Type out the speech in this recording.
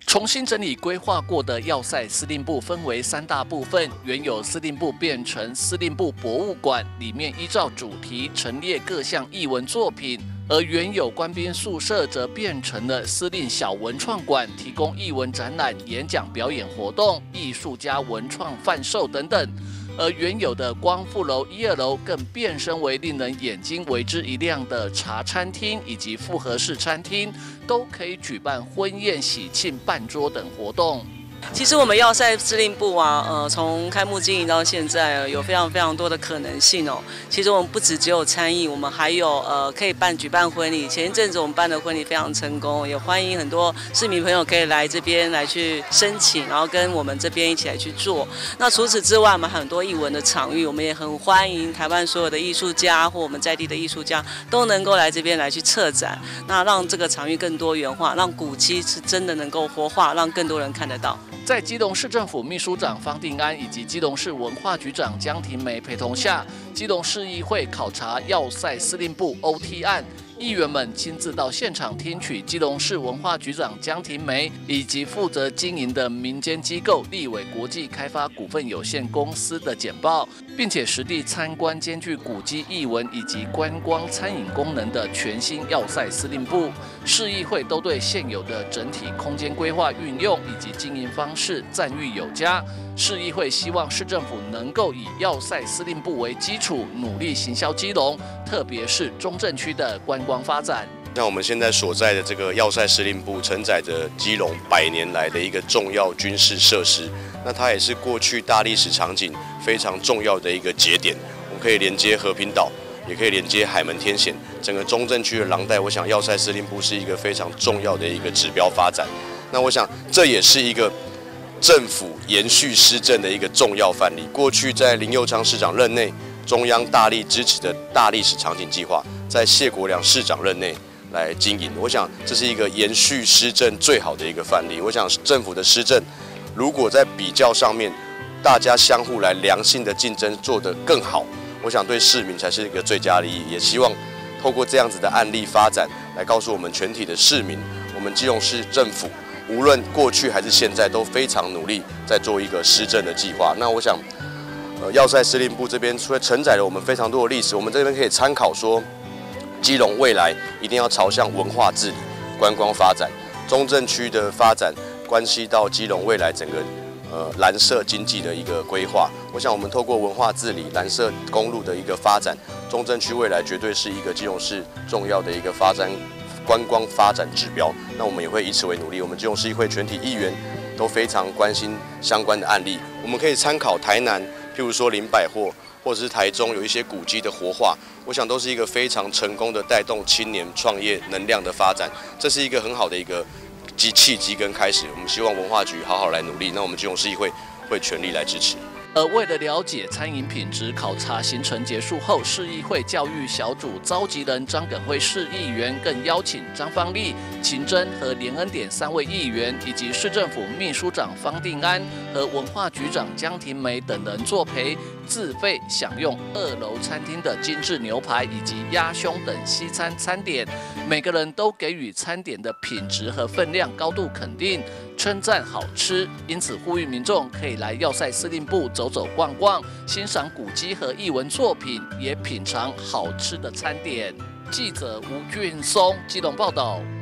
重新整理规划过的要塞司令部分为3大部分，原有司令部变成司令部博物馆，里面依照主题陈列各项艺文作品。而原有官兵宿舍则变成了司令小文创馆，提供艺文展览、演讲、表演活动、艺术家文创贩售等等。而原有的光复楼1、2楼更变身为令人眼睛为之一亮的茶餐厅以及复合式餐厅，都可以举办婚宴、喜庆、办桌等活动。 其实我们要塞司令部啊，从开幕经营到现在，有非常多的可能性哦。其实我们不只有餐饮，我们还有可以举办婚礼。前一阵子我们办的婚礼非常成功，也欢迎很多市民朋友可以来这边来去申请，然后跟我们这边一起来去做。那除此之外，我们很多艺文的场域，我们也很欢迎台湾所有的艺术家或我们在地的艺术家都能够来这边来去策展，那让这个场域更多元化，让古迹是真的能够活化，让更多人看得到。 在基隆市政府秘书长方定安以及基隆市文化局长江庭梅陪同下，基隆市议会考察要塞司令部 OT 案，议员们亲自到现场听取基隆市文化局长江庭梅以及负责经营的民间机构立伟国际开发股份有限公司的简报，并且实地参观兼具古迹艺文以及观光餐饮功能的全新要塞司令部。市议会都对现有的整体空间规划运用以及经营方式赞誉有加。市议会希望市政府能够以要塞司令部为基础，努力行销基隆，特别是中正区的观光发展。 像我们现在所在的这个要塞司令部，承载着基隆100年来的一个重要军事设施，那它也是过去大历史场景非常重要的一个节点。我们可以连接和平岛，也可以连接海门天险，整个中正区的廊带，我想要塞司令部是一个非常重要的一个指标发展。那我想这也是一个政府延续施政的一个重要范例。过去在林右昌市长任内，中央大力支持的大历史场景计划，在谢国良市长任内来经营，我想这是一个延续施政最好的一个范例。我想政府的施政，如果在比较上面，大家相互来良性的竞争做得更好，我想对市民才是一个最佳利益。也希望透过这样子的案例发展，来告诉我们全体的市民，我们基隆市政府无论过去还是现在都非常努力在做一个施政的计划。那我想，要塞司令部这边除了承载了我们非常多的历史，我们这边可以参考说，基隆未来一定要朝向文化治理、观光发展。中正区的发展关系到基隆未来整个蓝色经济的一个规划。我想我们透过文化治理、蓝色公路的一个发展，中正区未来绝对是一个基隆市重要的一个发展观光发展指标。那我们也会以此为努力。我们基隆市议会全体议员都非常关心相关的案例，我们可以参考台南，譬如说林百货，或者是台中有一些古迹的活化，我想都是一个非常成功的带动青年创业能量的发展，这是一个很好的一个契机跟开始。我们希望文化局好好来努力，那我们基隆市议会会全力来支持。 而为了了解餐饮品质考察行程结束后，市议会教育小组召集人张耿辉市议员更邀请张芳丽、秦真和连恩典3位议员，以及市政府秘书长方定安和文化局长江庭梅等人作陪，自费享用2楼餐厅的精致牛排以及鸭胸等西餐餐点，每个人都给予餐点的品质和分量高度肯定，称赞好吃，因此呼吁民众可以来要塞司令部走走逛逛，欣赏古迹和艺文作品，也品尝好吃的餐点。记者吴俊松基隆报道。